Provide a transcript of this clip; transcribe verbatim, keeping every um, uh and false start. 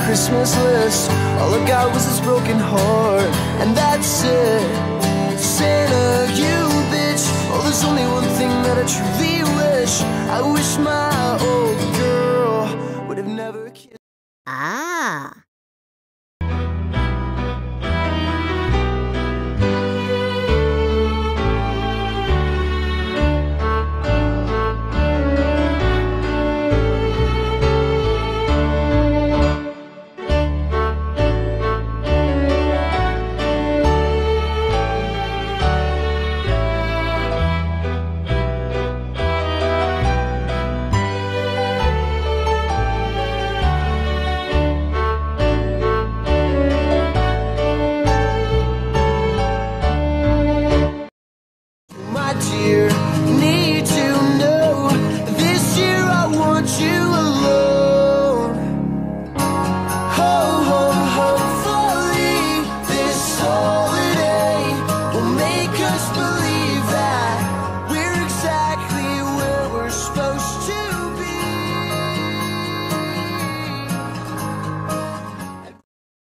Christmas list. All I got was this broken heart, and that's it. Santa, you bitch. Oh, there's only one thing that I truly wish. I wish my old girl would have never kissed. Ah. Dear, need to know this year I want you alone. Ho, ho, hopefully this holiday will make us believe.